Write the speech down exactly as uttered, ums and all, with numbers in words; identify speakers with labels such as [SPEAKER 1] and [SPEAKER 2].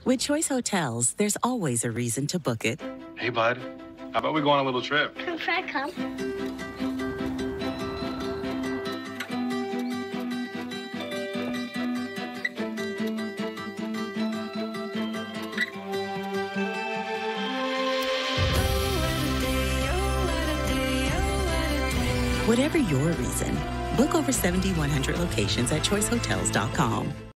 [SPEAKER 1] With Choice Hotels, there's always a reason to book it.
[SPEAKER 2] Hey, bud. How about we go on a little trip?
[SPEAKER 3] Can I come?
[SPEAKER 1] Whatever your reason, book over seven thousand one hundred locations at choice hotels dot com.